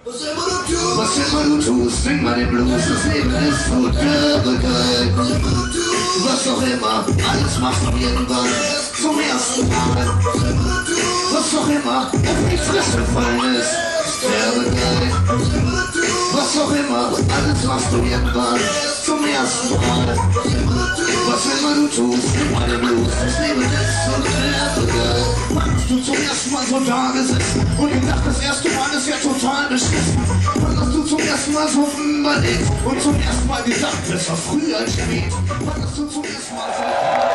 Was immer du tust, sing mal den Blues, das Leben ist futtergeil. Was auch immer, alles machst du irgendwann zum ersten Mal. Was auch immer, auf die Fresse fallen ist, sterbegeil. Was auch immer, alles machst du irgendwann zum ersten Mal. Was immer du tust, sing mal den Blues, das Leben ist futtergeil. Wann hast du zum ersten Mal so da gesessen und gedacht, das erste Mal ist ja total beschissen? Wann hast du zum ersten Mal so überlegt und zum ersten Mal gedacht, es war früher als spät? Wann hast du zum ersten Mal so